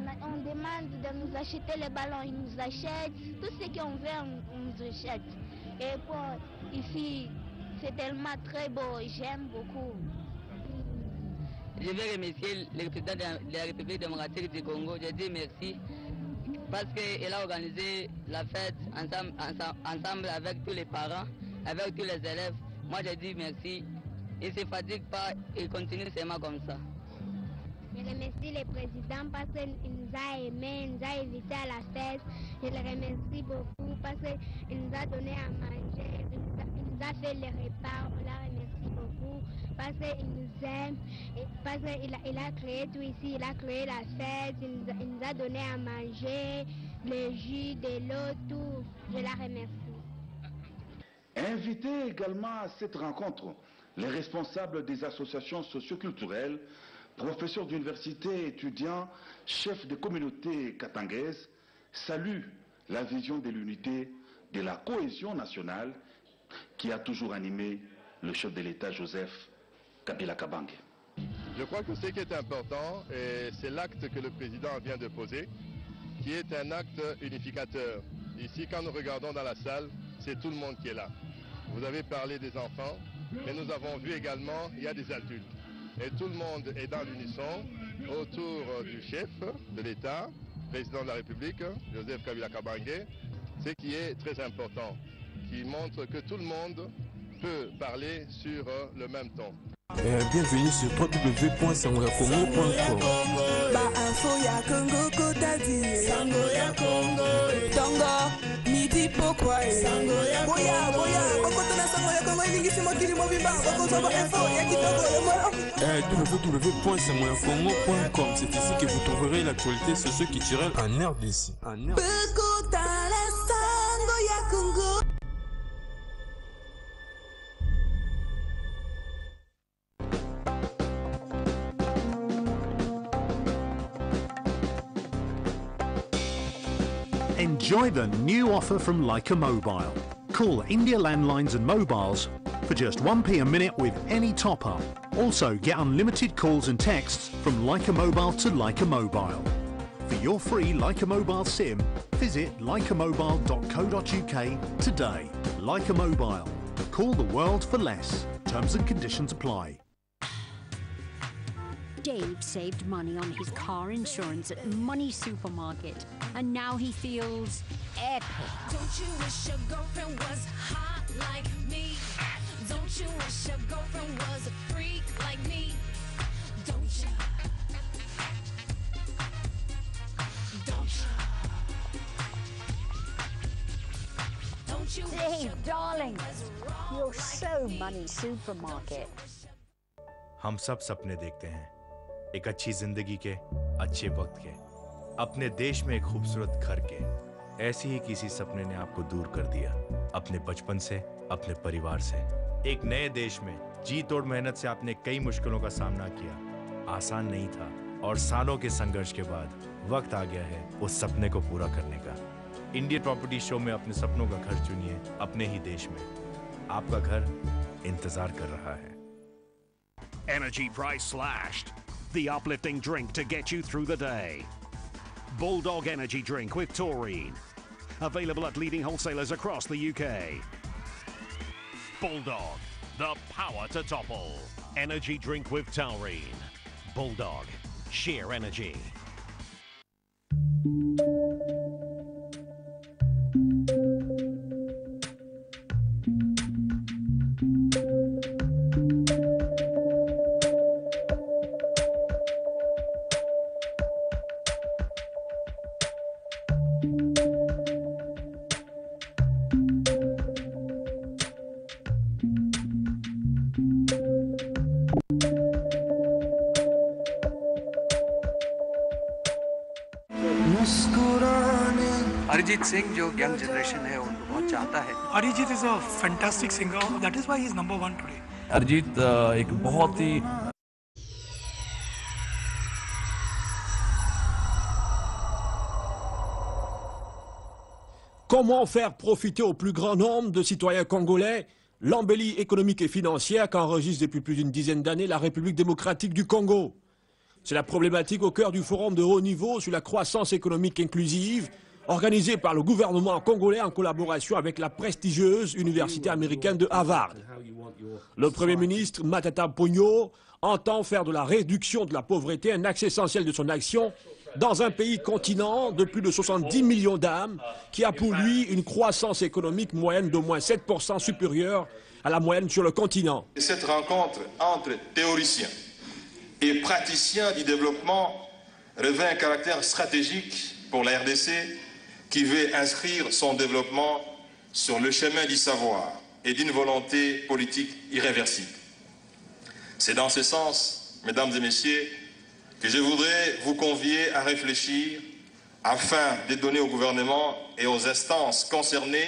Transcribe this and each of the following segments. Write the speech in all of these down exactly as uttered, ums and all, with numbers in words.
on demande de nous acheter les ballons, ils nous achètent. Tout ce qu'on veut, on, on nous achète. Et bon, ici, c'est tellement très beau, j'aime beaucoup. Je veux remercier le président de la République démocratique du Congo. Je dis merci parce qu'il a organisé la fête ensemble, ensemble avec tous les parents, avec tous les élèves. Moi, je dis merci. Il ne se fatigue pas, il continue seulement comme ça. Je remercie le président parce qu'il nous a aimés, il nous a invités à la fête. Je le remercie beaucoup parce qu'il nous a donné à manger, il nous a, il nous a fait les repas. On la remercie beaucoup parce qu'il nous aime, et parce qu'il a, il a créé tout ici, il a créé la fête, il nous a, il nous a donné à manger, le jus, de l'eau, tout. Je la remercie. Invité également à cette rencontre, les responsables des associations socioculturelles, professeurs d'université, étudiants, chefs de communautés katangaises, saluent la vision de l'unité, de la cohésion nationale qui a toujours animé le chef de l'État Joseph Kabila Kabange. Je crois que ce qui est important, c'est l'acte que le président vient de poser, qui est un acte unificateur. Ici, quand nous regardons dans la salle, c'est tout le monde qui est là. Vous avez parlé des enfants, mais nous avons vu également, il y a des adultes. Et tout le monde est dans l'unisson autour du chef de l'État, président de la République, Joseph Kabila Kabange, ce qui est très important, qui montre que tout le monde peut parler sur le même ton. Euh, bienvenue sur w w w point sango ya congo point com. Ba info ya Congo Kotadi. Sango ya Congo. Tongo midi pourquoi. Sango ya boya boya. Boko tona sango ya Congo ningi simo kili mobimba. Boko sobo info ya kitoko ya moro. Euh, w w w point sango ya congo point com. C'est ici que vous trouverez l'actualité socio-culturelle en R D C. En R D C. Boko tala sango ya Congo. Enjoy the new offer from Leica Mobile. Call India Landlines and Mobiles for just one p a minute with any top-up. Also get unlimited calls and texts from Leica Mobile to Leica Mobile. For your free Leica Mobile SIM, visit leica mobile dot co dot u k today. Leica Mobile. Call the world for less. Terms and conditions apply. Dave saved money on his car insurance at Money Supermarket, and now he feels epic. Don't you wish your girlfriend was hot like me? Don't you wish your girlfriend was a freak like me? Don't you? Don't you? Don't you? Dave, darling, you're so Money Supermarket. हम सब सपने देखते हैं, एक अच्छी जिंदगी के, अच्छे वक्त के, अपने देश में एक खूबसूरत घर के। ऐसी ही किसी सपने ने आपको दूर कर दिया, अपने बचपन से, अपने परिवार से। एक नए देश में जी तोड़ मेहनत से आपने कई मुश्किलों का सामना किया, आसान नहीं था, और सालों के संघर्ष के बाद वक्त आ गया है उस सपने को पूरा करने का। इंडियन प्रॉपर्टी शो में अपने सपनों का घर चुनिए, अपने ही देश में। आपका घर इंतजार कर रहा है। Energy price slashed. The uplifting drink to get you through the day. Bulldog Energy Drink with taurine. Available at leading wholesalers across the U K. Bulldog, the power to topple. Energy drink with taurine. Bulldog, sheer energy. Arijit सिंह जो young generation है उनको बहुत चाहता है। Arijit is a fantastic singer, that is why he is number one today. Arijit एक बहुत ही Comment faire profiter au plus grand nombre de citoyens congolais l'embellie économique et financière qu'enregistre depuis plus d'une dizaine d'années la République démocratique du Congo? C'est la problématique au cœur du forum de haut niveau sur la croissance économique inclusive, organisé par le gouvernement congolais en collaboration avec la prestigieuse université américaine de Harvard. Le Premier ministre Matata Ponyo entend faire de la réduction de la pauvreté un axe essentiel de son action dans un pays continent de plus de soixante-dix millions d'âmes qui a pour lui une croissance économique moyenne d'au moins sept pour cent supérieure à la moyenne sur le continent. Cette rencontre entre théoriciens et praticiens du développement revêt un caractère stratégique pour la R D C qui veut inscrire son développement sur le chemin du savoir et d'une volonté politique irréversible. C'est dans ce sens, mesdames et messieurs, que je voudrais vous convier à réfléchir afin de donner au gouvernement et aux instances concernées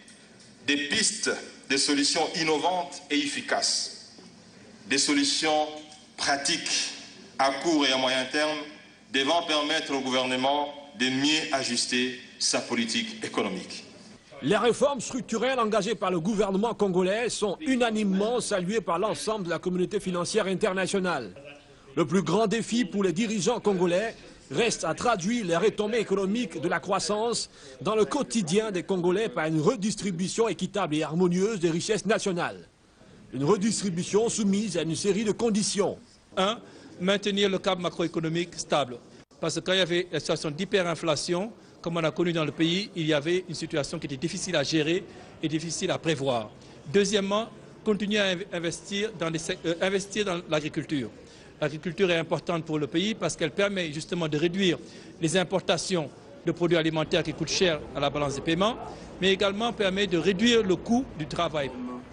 des pistes, des solutions innovantes et efficaces, des solutions pratiques à court et à moyen terme devant permettre au gouvernement de mieux ajuster sa politique économique. Les réformes structurelles engagées par le gouvernement congolais sont unanimement saluées par l'ensemble de la communauté financière internationale. Le plus grand défi pour les dirigeants congolais reste à traduire les retombées économiques de la croissance dans le quotidien des Congolais par une redistribution équitable et harmonieuse des richesses nationales. Une redistribution soumise à une série de conditions. un. Maintenir le cadre macroéconomique stable. Parce que quand il y avait la situation d'hyperinflation, comme on a connu dans le pays, il y avait une situation qui était difficile à gérer et difficile à prévoir. Deuxièmement, continuer à investir dans, les, euh, investir dans l'agriculture. L'agriculture est importante pour le pays parce qu'elle permet justement de réduire les importations de produits alimentaires qui coûtent cher à la balance des paiements, mais également permet de réduire le coût du travail.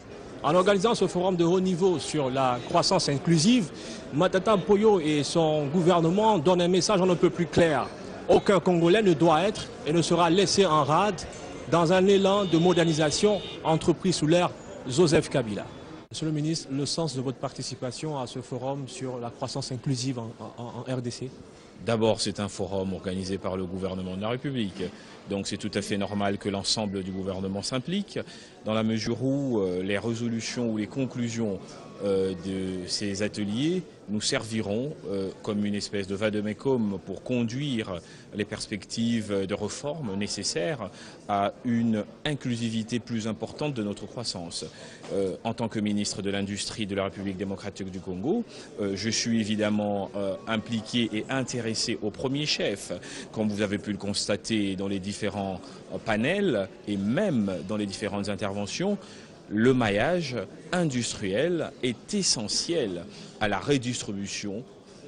En organisant ce forum de haut niveau sur la croissance inclusive, Matata Ponyo et son gouvernement donnent un message on ne peut plus clair. Aucun Congolais ne doit être et ne sera laissé en rade dans un élan de modernisation entrepris sous l'ère Joseph Kabila. Monsieur le ministre, le sens de votre participation à ce forum sur la croissance inclusive en, en, en R D C? D'abord, c'est un forum organisé par le gouvernement de la République. Donc c'est tout à fait normal que l'ensemble du gouvernement s'implique, dans la mesure où euh, les résolutions ou les conclusions euh, de ces ateliers nous serviront euh, comme une espèce de vade-mecum pour conduire les perspectives de réforme nécessaires à une inclusivité plus importante de notre croissance. Euh, en tant que ministre de l'Industrie de la République démocratique du Congo, euh, je suis évidemment euh, impliqué et intéressé au premier chef, comme vous avez pu le constater dans les différents panels et même dans les différentes interventions. Le maillage industriel est essentiel à la redistribution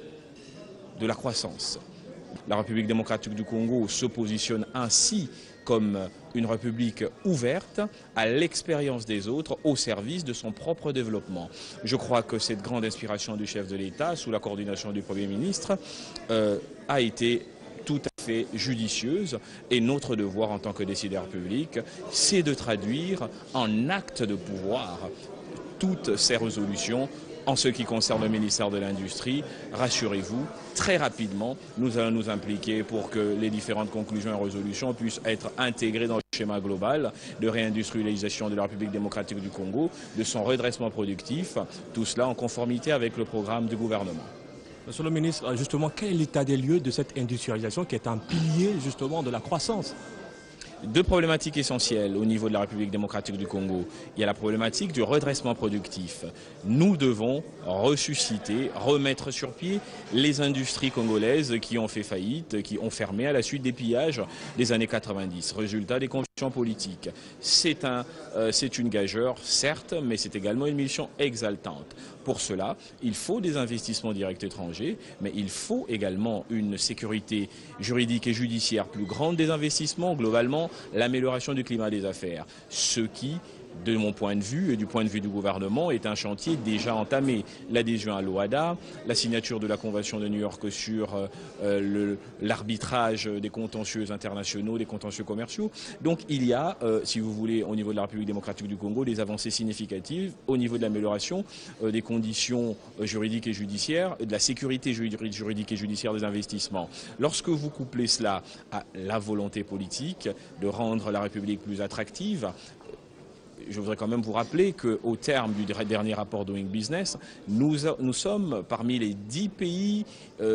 de la croissance. La République démocratique du Congo se positionne ainsi comme une république ouverte à l'expérience des autres au service de son propre développement. Je crois que cette grande inspiration du chef de l'État, sous la coordination du Premier ministre, euh, a été tout à fait judicieuse, et notre devoir en tant que décideur public, c'est de traduire en acte de pouvoir toutes ces résolutions. En ce qui concerne le ministère de l'Industrie, rassurez-vous, très rapidement, nous allons nous impliquer pour que les différentes conclusions et résolutions puissent être intégrées dans le schéma global de réindustrialisation de la République démocratique du Congo, de son redressement productif, tout cela en conformité avec le programme du gouvernement. Monsieur le ministre, justement, quel est l'état des lieux de cette industrialisation qui est un pilier justement de la croissance? Deux problématiques essentielles au niveau de la République démocratique du Congo. Il y a la problématique du redressement productif. Nous devons ressusciter, remettre sur pied les industries congolaises qui ont fait faillite, qui ont fermé à la suite des pillages des années quatre-vingt-dix. Résultat des convictions politiques. C'est un, euh, c'est une gageure, certes, mais c'est également une mission exaltante. Pour cela, il faut des investissements directs étrangers, mais il faut également une sécurité juridique et judiciaire plus grande des investissements, globalement l'amélioration du climat des affaires. Ce qui, de mon point de vue et du point de vue du gouvernement, est un chantier déjà entamé. L'adhésion à l'O A D A, la signature de la Convention de New York sur euh, l'arbitrage des contentieux internationaux, des contentieux commerciaux. Donc il y a, euh, si vous voulez, au niveau de la République démocratique du Congo, des avancées significatives au niveau de l'amélioration euh, des conditions euh, juridiques et judiciaires, de la sécurité juridique et judiciaire des investissements. Lorsque vous couplez cela à la volonté politique de rendre la République plus attractive, je voudrais quand même vous rappeler qu'au terme du dernier rapport Doing Business, nous, nous sommes parmi les dix pays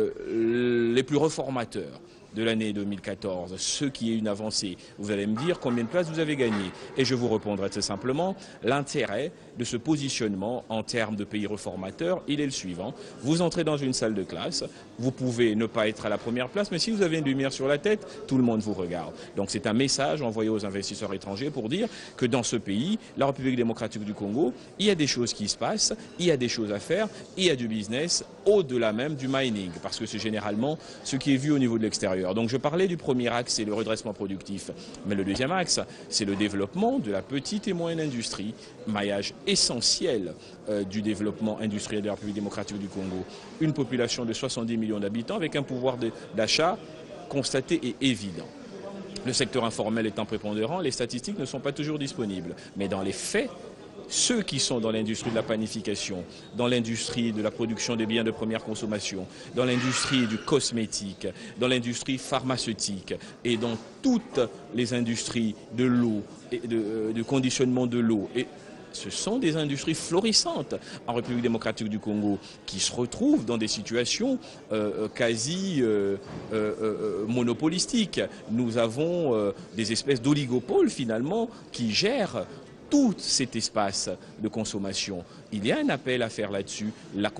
euh, les plus reformateurs de l'année deux mille quatorze, ce qui est une avancée. Vous allez me dire combien de places vous avez gagné. Et je vous répondrai très simplement, l'intérêt de ce positionnement en termes de pays reformateurs, il est le suivant. Vous entrez dans une salle de classe, vous pouvez ne pas être à la première place, mais si vous avez une lumière sur la tête, tout le monde vous regarde. Donc c'est un message envoyé aux investisseurs étrangers pour dire que dans ce pays, la République démocratique du Congo, il y a des choses qui se passent, il y a des choses à faire, il y a du business au-delà même du mining, parce que c'est généralement ce qui est vu au niveau de l'extérieur. Donc je parlais du premier axe, c'est le redressement productif. Mais le deuxième axe, c'est le développement de la petite et moyenne industrie, maillage essentiel euh, du développement industriel de la République démocratique du Congo. Une population de soixante-dix millions d'habitants avec un pouvoir d'achat constaté et évident. Le secteur informel étant prépondérant, les statistiques ne sont pas toujours disponibles. Mais dans les faits, ceux qui sont dans l'industrie de la panification, dans l'industrie de la production des biens de première consommation, dans l'industrie du cosmétique, dans l'industrie pharmaceutique et dans toutes les industries de l'eau, et de, de conditionnement de l'eau. Et ce sont des industries florissantes en République démocratique du Congo qui se retrouvent dans des situations euh, quasi euh, euh, euh, monopolistiques. Nous avons euh, des espèces d'oligopoles finalement qui gèrent tout cet espace de consommation. Il y a un appel à faire là-dessus.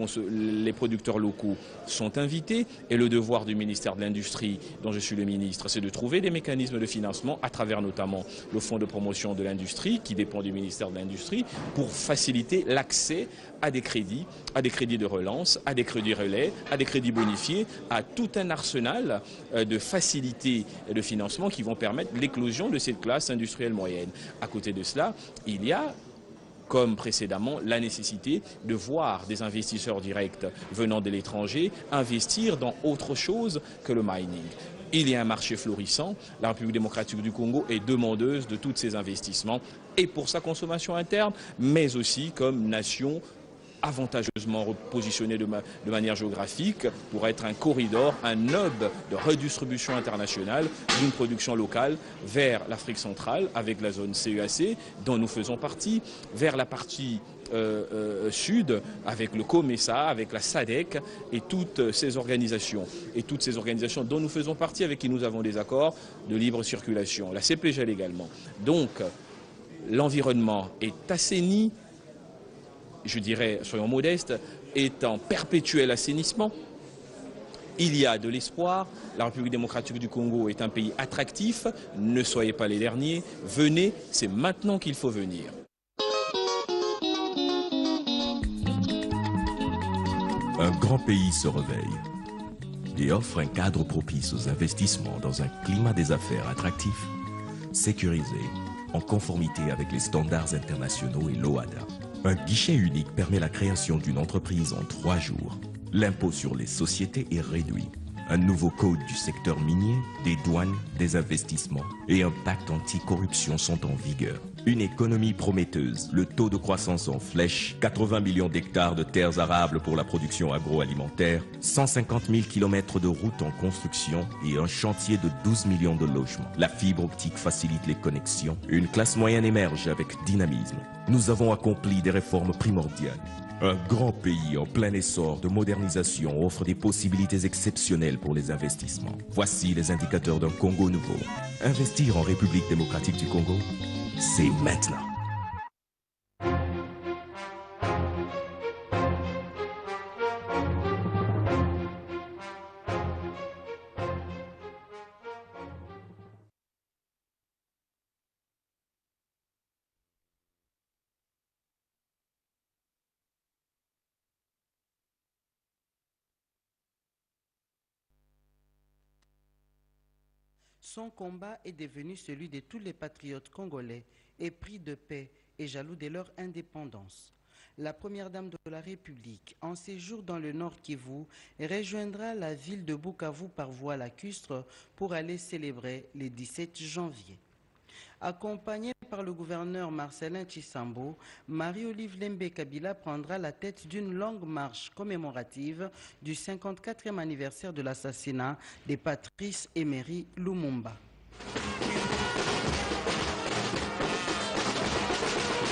Les producteurs locaux sont invités et le devoir du ministère de l'Industrie, dont je suis le ministre, c'est de trouver des mécanismes de financement à travers notamment le fonds de promotion de l'industrie qui dépend du ministère de l'Industrie pour faciliter l'accès à des crédits, à des crédits de relance, à des crédits relais, à des crédits bonifiés, à tout un arsenal de facilités de financement qui vont permettre l'éclosion de cette classe industrielle moyenne. À côté de cela, il y a, comme précédemment, la nécessité de voir des investisseurs directs venant de l'étranger investir dans autre chose que le mining. Il y a un marché florissant, la République démocratique du Congo est demandeuse de tous ces investissements et pour sa consommation interne, mais aussi comme nation avantageusement repositionné de, ma, de manière géographique pour être un corridor, un hub de redistribution internationale d'une production locale vers l'Afrique centrale avec la zone C E A C dont nous faisons partie, vers la partie euh, euh, sud avec le COMESA, avec la SADC et toutes ces organisations et toutes ces organisations dont nous faisons partie avec qui nous avons des accords de libre circulation, la C P G L également. Donc l'environnement est assaini, je dirais, soyons modestes, est en perpétuel assainissement. Il y a de l'espoir. La République démocratique du Congo est un pays attractif. Ne soyez pas les derniers. Venez, c'est maintenant qu'il faut venir. Un grand pays se réveille et offre un cadre propice aux investissements dans un climat des affaires attractif, sécurisé, en conformité avec les standards internationaux et l'O A D A. Un guichet unique permet la création d'une entreprise en trois jours. L'impôt sur les sociétés est réduit. Un nouveau code du secteur minier, des douanes, des investissements et un pacte anti-corruption sont en vigueur. Une économie prometteuse, le taux de croissance en flèche, quatre-vingts millions d'hectares de terres arables pour la production agroalimentaire, cent cinquante mille kilomètres de routes en construction et un chantier de douze millions de logements. La fibre optique facilite les connexions. Une classe moyenne émerge avec dynamisme. Nous avons accompli des réformes primordiales. Un grand pays en plein essor de modernisation offre des possibilités exceptionnelles pour les investissements. Voici les indicateurs d'un Congo nouveau. Investir en République démocratique du Congo, c'est maintenant. Son combat est devenu celui de tous les patriotes congolais, épris de paix et jaloux de leur indépendance. La première dame de la République, en séjour dans le Nord Kivu, rejoindra la ville de Bukavu par voie lacustre pour aller célébrer le dix-sept janvier. Accompagnée par le gouverneur Marcelin Tshisambo, Marie-Olive Lembe Kabila prendra la tête d'une longue marche commémorative du cinquante-quatrième anniversaire de l'assassinat de Patrice Emery Lumumba.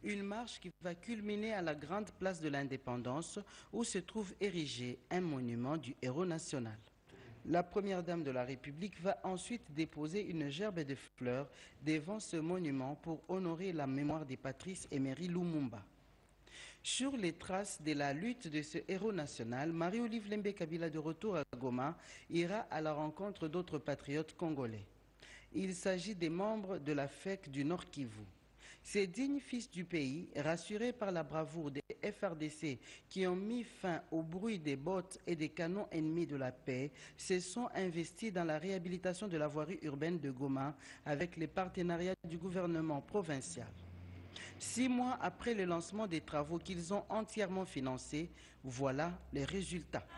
Une marche qui va culminer à la grande place de l'Indépendance où se trouve érigé un monument du héros national. La première dame de la République va ensuite déposer une gerbe de fleurs devant ce monument pour honorer la mémoire des Patrice Emery Lumumba. Sur les traces de la lutte de ce héros national, Marie-Olive Lembe Kabila, de retour à Goma, ira à la rencontre d'autres patriotes congolais. Il s'agit des membres de la F E C du Nord Kivu. Ces dignes fils du pays, rassurés par la bravoure des F R D C qui ont mis fin au bruit des bottes et des canons ennemis de la paix, se sont investis dans la réhabilitation de la voirie urbaine de Goma avec les partenariats du gouvernement provincial. Six mois après le lancement des travaux qu'ils ont entièrement financés, voilà les résultats.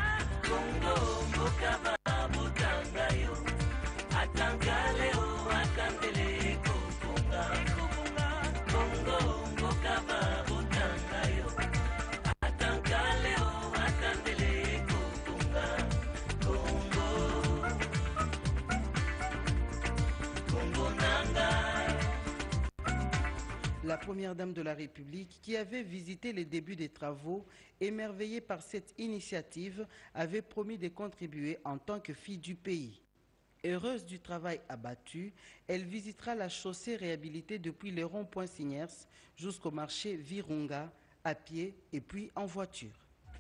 La première dame de la République, qui avait visité les débuts des travaux, émerveillée par cette initiative, avait promis de contribuer en tant que fille du pays. Heureuse du travail abattu, elle visitera la chaussée réhabilitée depuis le rond-point Signers jusqu'au marché Virunga, à pied et puis en voiture.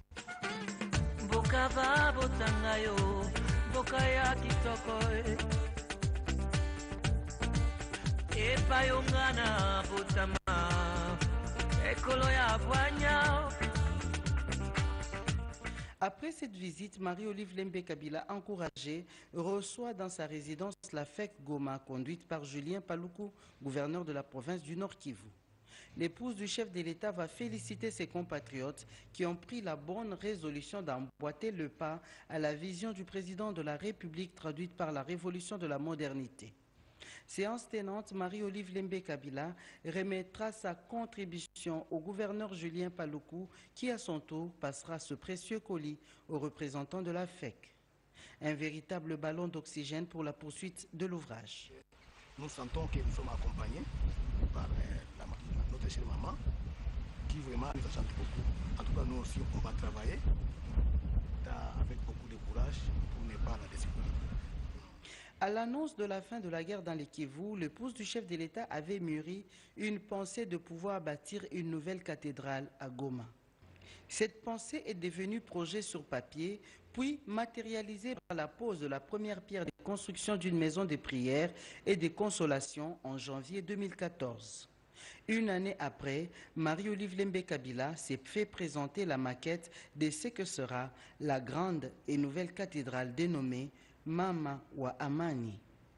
Après cette visite, Marie-Olive Lembe Kabila, encouragée, reçoit dans sa résidence la F E C Goma, conduite par Julien Paluku, gouverneur de la province du Nord Kivu. L'épouse du chef de l'État va féliciter ses compatriotes qui ont pris la bonne résolution d'emboîter le pas à la vision du président de la République traduite par la révolution de la modernité. Séance tenante, Marie-Olive Lembe Kabila remettra sa contribution au gouverneur Julien Paluku qui, à son tour, passera ce précieux colis aux représentants de la F E C. Un véritable ballon d'oxygène pour la poursuite de l'ouvrage. Nous sentons que nous sommes accompagnés par euh, la, notre chère maman qui vraiment nous a beaucoup. En tout cas, nous aussi, on va travailler avec beaucoup de courage pour ne pas la décider. À l'annonce de la fin de la guerre dans les Kivu, l'épouse du chef de l'État avait mûri une pensée de pouvoir bâtir une nouvelle cathédrale à Goma. Cette pensée est devenue projet sur papier, puis matérialisée par la pose de la première pierre de construction d'une maison de prière et de consolation en janvier deux mille quatorze. Une année après, Marie-Olive Lembe Kabila s'est fait présenter la maquette de ce que sera la grande et nouvelle cathédrale dénommée Mama wa Amani.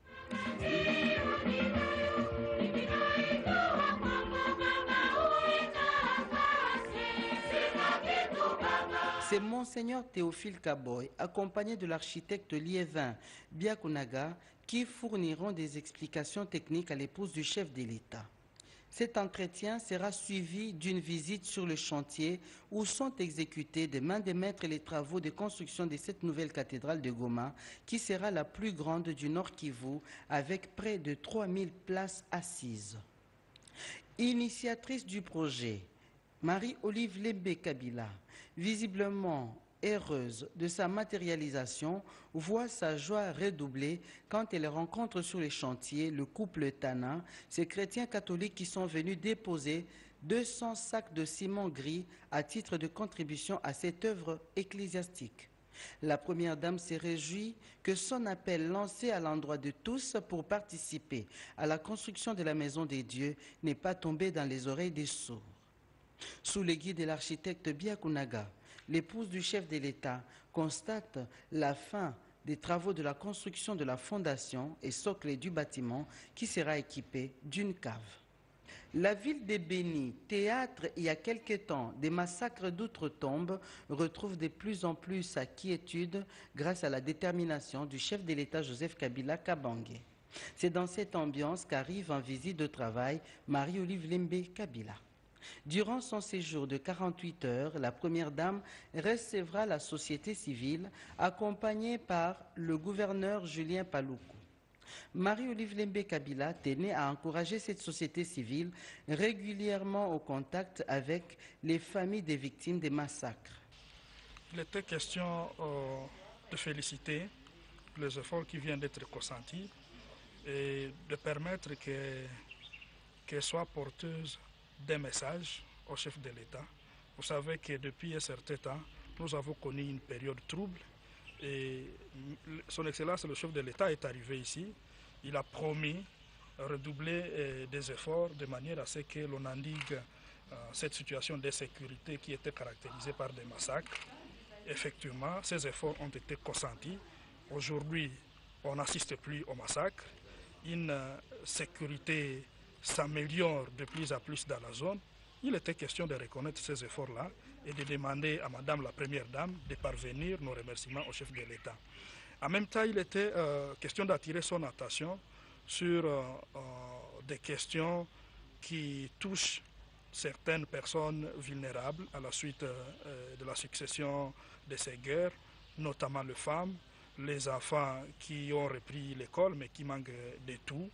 C'est Monseigneur Théophile Kaboy, accompagné de l'architecte Liévin Biakunaga, qui fourniront des explications techniques à l'épouse du chef de l'État. Cet entretien sera suivi d'une visite sur le chantier où sont exécutés de main de maître les travaux de construction de cette nouvelle cathédrale de Goma qui sera la plus grande du Nord Kivu avec près de trois mille places assises. Initiatrice du projet, Marie-Olive Lembe Kabila, visiblement heureuse de sa matérialisation, voit sa joie redoubler quand elle rencontre sur les chantiers le couple Tana, ces chrétiens catholiques qui sont venus déposer deux cents sacs de ciment gris à titre de contribution à cette œuvre ecclésiastique. La première dame s'est réjouie que son appel lancé à l'endroit de tous pour participer à la construction de la maison des dieux n'ait pas tombé dans les oreilles des sourds. Sous le guide de l'architecte Biakunaga, l'épouse du chef de l'État constate la fin des travaux de la construction de la fondation et socle du bâtiment qui sera équipé d'une cave. La ville de Béni, théâtre il y a quelque temps des massacres d'outre-tombe, retrouve de plus en plus sa quiétude grâce à la détermination du chef de l'État Joseph Kabila Kabange. C'est dans cette ambiance qu'arrive en visite de travail Marie-Olive Lembe Kabila. Durant son séjour de quarante-huit heures, la première dame recevra la société civile accompagnée par le gouverneur Julien Paluku. Marie-Olive Lembe Kabila tenait à encourager cette société civile régulièrement au contact avec les familles des victimes des massacres. Il était question euh, de féliciter les efforts qui viennent d'être consentis et de permettre qu'elle qu'elle soit porteuse d'un message au chef de l'État. Vous savez que depuis un certain temps, nous avons connu une période trouble et son Excellence le chef de l'État est arrivé ici. Il a promis redoubler euh, des efforts de manière à ce que l'on endigue euh, cette situation d'insécurité qui était caractérisée par des massacres. Effectivement, ces efforts ont été consentis. Aujourd'hui, on n'assiste plus au massacre. Une euh, sécurité s'améliore de plus en plus dans la zone. Il était question de reconnaître ces efforts-là et de demander à Madame la Première Dame de parvenir nos remerciements au chef de l'État. En même temps, il était euh, question d'attirer son attention sur euh, euh, des questions qui touchent certaines personnes vulnérables à la suite euh, de la succession de ces guerres, notamment les femmes, les enfants qui ont repris l'école mais qui manquent de tout,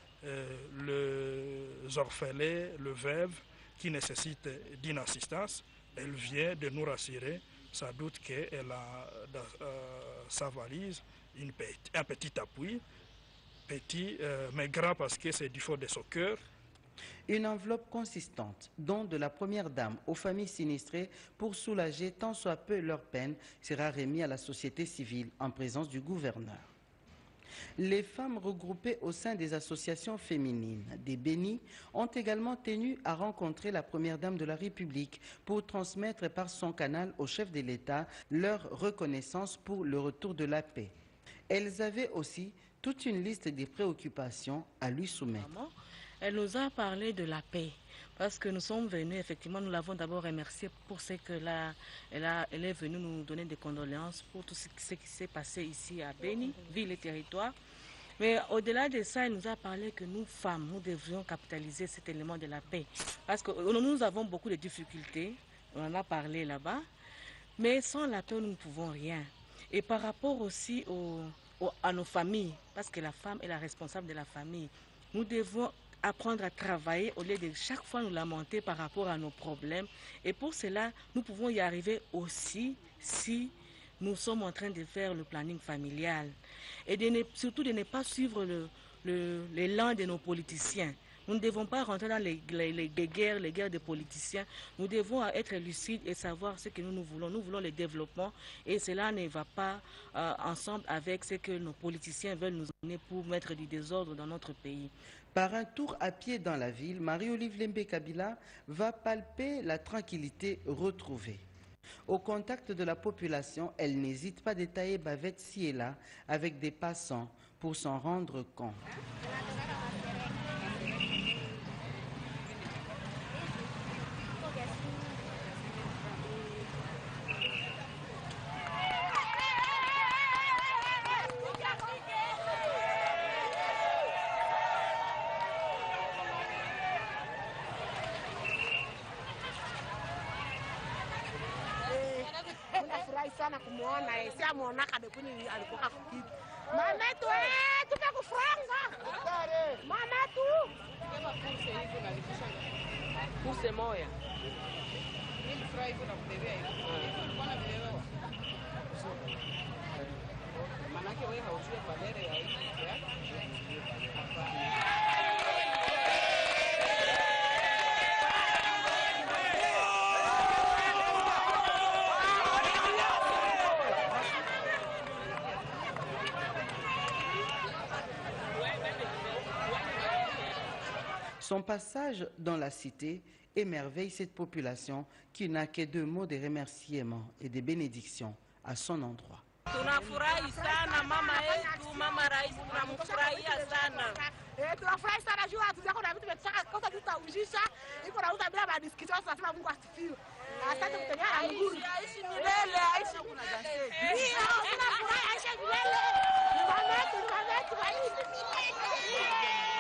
euh, les orphelins, les veuves qui nécessitent d'une assistance. Elle vient de nous rassurer, sans doute qu'elle a dans euh, sa valise une petit, un petit appui, petit euh, mais grand parce que c'est du fond de son cœur. Une enveloppe consistante, don de la Première Dame aux familles sinistrées pour soulager tant soit peu leur peine, sera remis à la société civile en présence du gouverneur. Les femmes regroupées au sein des associations féminines des Bénis ont également tenu à rencontrer la Première Dame de la République pour transmettre par son canal au chef de l'État leur reconnaissance pour le retour de la paix. Elles avaient aussi toute une liste des préoccupations à lui soumettre. Elle nous a parlé de la paix, parce que nous sommes venus, effectivement, nous l'avons d'abord remerciée pour ce que là, elle, a, elle est venue nous donner des condoléances pour tout ce qui s'est passé ici à Béni, ville et territoire. Mais au-delà de ça, elle nous a parlé que nous, femmes, nous devrions capitaliser cet élément de la paix. Parce que nous avons beaucoup de difficultés, on en a parlé là-bas, mais sans la paix, nous ne pouvons rien. Et par rapport aussi au, au, à nos familles, parce que la femme est la responsable de la famille, nous devons apprendre à travailler au lieu de chaque fois nous lamenter par rapport à nos problèmes. Et pour cela, nous pouvons y arriver aussi si nous sommes en train de faire le planning familial. Et de ne, surtout de ne pas suivre le, le, l'élan de nos politiciens. Nous ne devons pas rentrer dans les, les, les guerres, les guerres des politiciens. Nous devons être lucides et savoir ce que nous, nous voulons. Nous voulons le développement et cela ne va pas euh, ensemble avec ce que nos politiciens veulent nous donner pour mettre du désordre dans notre pays. Par un tour à pied dans la ville, Marie-Olive Lembe Kabila va palper la tranquillité retrouvée. Au contact de la population, elle n'hésite pas à détailler bavette ci et là avec des passants pour s'en rendre compte. sana kumuona eh, si amuona kade kuni alikuwa kakupita mama tu eh tutakufranga mama tu kama kurse hivi na likisha kurse moya mimi fry hivi na kubebea hivi ulikuwa na bebea manake wewe haujui valere ya hivi Son passage dans la cité émerveille cette population qui n'a que deux mots de remerciement et de bénédiction à son endroit. Tunafurahi sana mama yetu, mama rais, tunamfurahia sana. Eh, tunafurahi sana juu watu zako na vitu vimetaka kosa tutaujisha. Iko na uta bila madiskito tunasema Mungu asifiwe. Asante mtendea na Mungu. Aishi milele, aishi kuna gazeti. Ndio, tunafurahi aishi milele. Mama yetu, mama yetu aishi milele.